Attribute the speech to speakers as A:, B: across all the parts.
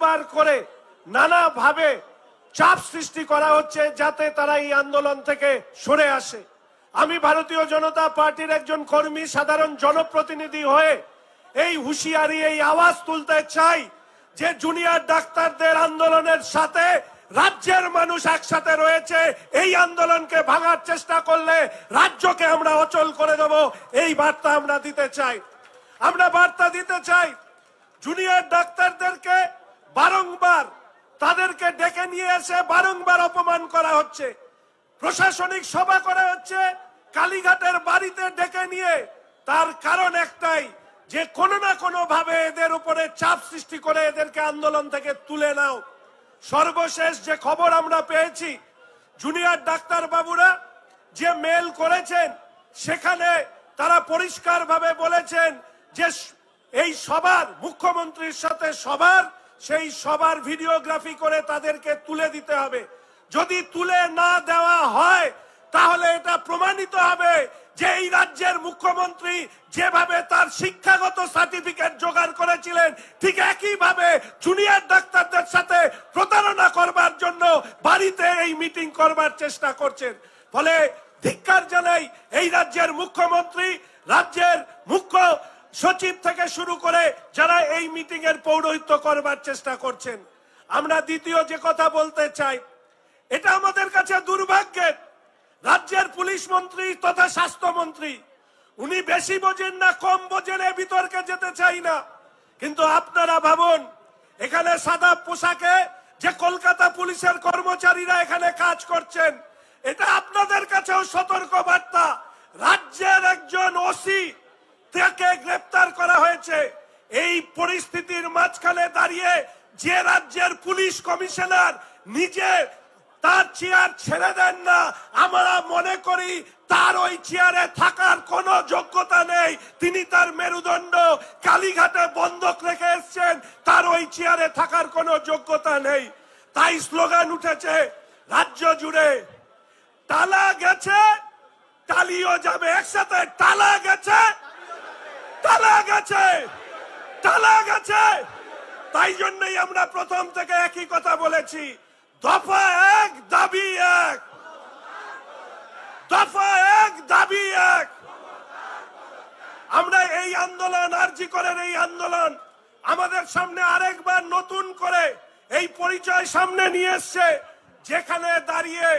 A: ব্যবহার করে নানাভাবে চাপ সৃষ্টি করা হচ্ছে যাতে তারা এই আন্দোলন থেকে সরে আসে। আমি ভারতীয় জনতা পার্টির একজন কর্মী, সাধারণ জনপ্রতিনিধি হয়ে এই হুঁশিয়ারি, এই আওয়াজ তুলতে চাই যে জুনিয়র ডাক্তারদের আন্দোলনের সাথে রাজ্যের মানুষ একসাথে রয়েছে। এই আন্দোলনকে ভাঙার চেষ্টা করলে রাজ্যকে আমরা অচল করে দেব, এই বার্তা আমরা দিতে চাই। আমরা বার্তা দিতে চাই জুনিয়র ডাক্তারদেরকে বারংবার তাদেরকে ডেকে নিয়ে এসে বারংবার অপমান করা হচ্ছে, প্রশাসনিক সভা করা হচ্ছে কালীঘাটের বাড়িতে ডেকে নিয়ে। তার কারণ একটাই যে কোনো না কোনো ভাবে এদের উপরে চাপ সৃষ্টি করে এদেরকে আন্দোলন থেকে তুলে নাও। সর্বশেষ যে খবর আমরা পেয়েছি, জুনিয়র ডাক্তার বাবুরা যে মেল করেছেন সেখানে তারা পরিষ্কারভাবে বলেছেন যে এই সবার, মুখ্যমন্ত্রীর সাথে সবার, সেই সবার ভিডিওগ্রাফি করে তাদেরকে তুলে দিতে হবে। যদি তুলে না দেওয়া হয় তাহলে এটা প্রমাণিত হবে যে এই রাজ্যের মুখ্যমন্ত্রী যেভাবে তার শিক্ষাগত সার্টিফিকেট জোগাড় করেছিলেন ঠিক একইভাবে জুনিয়র ডাক্তারদের সাথে প্রতারণা করবার জন্য বাড়িতে এই মিটিং করবার চেষ্টা করছেন। ফলে ধিক্কার জানাই এই রাজ্যের মুখ্যমন্ত্রী, রাজ্যের মুখ্য সচিব থেকে শুরু করে যারা এই মিটিং এর পৌরোহিত্য করবার চেষ্টা করছেন। আমরা দ্বিতীয় যে কথা বলতে চাই, এটা আমাদের কাছে দুর্ভাগ্যের, রাজ্যের পুলিশ মন্ত্রী তথা স্বাস্থ্যমন্ত্রী উনি বেশি বোঝেন না কম বোঝেন এ বিতর্কে যেতে চাই না, কিন্তু আপনারা ভাবুন এখানে সাদা পোশাকে যে কলকাতা পুলিশের কর্মচারীরা এখানে কাজ করছেন, এটা আপনাদের কাছেও সতর্ক বার্তা। রাজ্যের একজন ওসি তাকে গ্রেফতার করা হয়েছে। এই পরিস্থিতির মাঝখানে দাঁড়িয়ে যে রাজ্যের পুলিশ কমিশনার নিজে তার চেয়ার ছেড়ে দেন না, আমরা মনে করি তার ওই চেয়ারে থাকার কোনো যোগ্যতা নেই। তিনি তার মেরুদণ্ড কালীঘাটে বন্ধক রেখে এসছেন, তার ওই চেয়ারে থাকার কোনো যোগ্যতা নেই। তাই স্লোগান উঠেছে রাজ্য জুড়ে, টালা গেছে টালিও যাবে, একসাথে টালা গেছে টালা গেছে টালা গেছে। তাই জন্যই আমরা প্রথম থেকে একই কথা বলেছি, দফা এক দাবি এক, দফা এক দাবি এক। আমরা এই আন্দোলন, আরজি করের এই আন্দোলন আমাদের সামনে আরেকবার নতুন করে এই পরিচয় সামনে নিয়ে এসছে, যেখানে দাঁড়িয়ে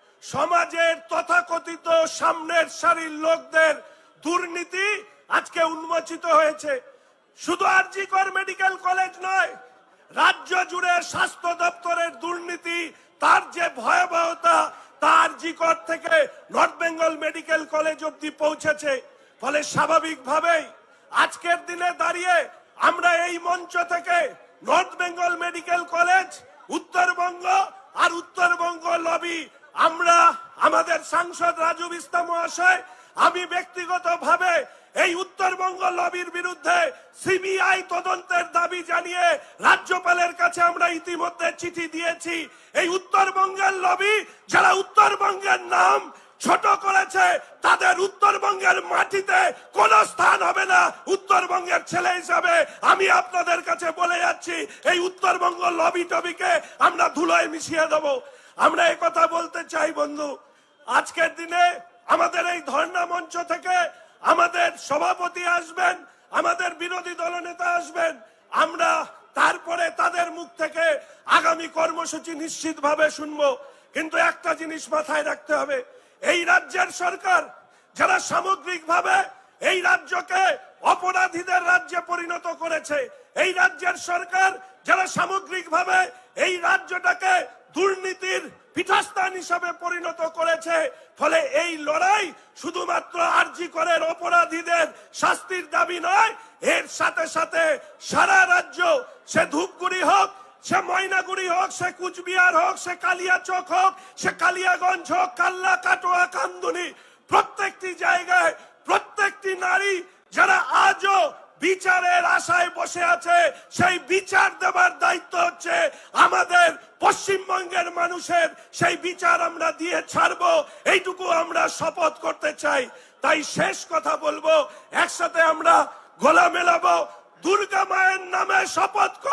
A: সমাজের তথাকথিত সামনের সারির লোকদের দুর্নীতি আজকে উন্মোচিত হয়েছে। শুধু আরজি কর মেডিকেল কলেজ নয়, রাজ্য জুড়ে স্বাস্থ্য দপ্তরের দুর্নীতি, তার যে ভয়াবহতা তা আরজি কর থেকে নর্থ বেঙ্গল মেডিকেল কলেজ অব্দি পৌঁছেছে। ফলে স্বাভাবিকভাবেই আজকের দিনে দাঁড়িয়ে আমরা এই মঞ্চ থেকে নর্থ বেঙ্গল মেডিকেল কলেজ, উত্তরবঙ্গ আর উত্তরবঙ্গ লবি, আমরা আমাদের সাংসদ রাজু বিস্তা মহাশয়, আমি ব্যক্তিগতভাবে এই উত্তরবঙ্গ লবির বিরুদ্ধে সিবিআই তদন্তের দাবি জানিয়ে রাজ্যপালের কাছে আমরা ইতিমধ্যে চিঠি দিয়েছি। এই উত্তরবঙ্গের লবি যারা উত্তরবঙ্গের নাম ছোট করেছে তাদের উত্তরবঙ্গের মাটিতে কোনো স্থান হবে না। উত্তরবঙ্গের ছেলে হিসাবে আমি আপনাদের কাছে বলে যাচ্ছি, এই উত্তরবঙ্গ লবি টবিকে আমরা ধুলোয় মিশিয়ে দেব। আমরা এই কথা বলতে চাই বন্ধু, আজকের দিনে আমাদের এই ধর্ণা মঞ্চ থেকে আমাদের সভাপতি আসবেন, আমাদের বিরোধী দলনেতা আসবেন, আমরা তারপরে তাদের মুখ থেকে আগামী কর্মসূচি নিশ্চিতভাবে শুনবো। কিন্তু একটা জিনিস মাথায় রাখতে হবে, এই রাজ্যের সরকার যারা সামগ্রিকভাবে এই রাজ্যকে অপরাধীদের রাজ্যে পরিণত করেছে, এই রাজ্যের সরকার যারা সামগ্রিকভাবে এই রাজ্যটাকে দুর্নীতির পীঠস্থান হিসাবে পরিণত করেছে, ফলে এই লড়াই শুধুমাত্র আরজি করের অপরাধীদের শাস্তির দাবি নয়, এর সাথে সাথে সারা রাজ্য, সে ধূপগুড়ি হোক, সে ময়নাগুড়ি হোক, সে কুচবিহার হোক, সে কালিয়াচক হোক, সে কালিয়াগঞ্জ হোক, কাল্লা, কাটোয়া, কান্দুনি, প্রত্যেকটি জায়গায় প্রত্যেকটি নারী যারা আজও বিচারের আশায় বসে আছে, সেই বিচার দেবার দায়িত্ব হচ্ছে আমাদের পশ্চিমবঙ্গের মানুষের। সেই বিচার আমরা দিয়ে ছাড়বো, এইটুকু আমরা শপথ করতে চাই। তাই শেষ কথা বলবো, একসাথে আমরা গলা মেলাবো, দুর্গা মায়ের নামে শপথ করো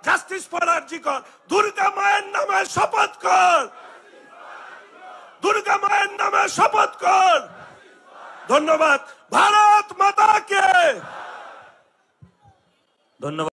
A: জাস্টিস ফর আরজি কর। দুর্গা মায়ের নামে শপথ কর, দুর্গা মায়ের নামে শপথ কর। ধন্যবাদ। ভারত মাতা কে।
B: ধন্যবাদ।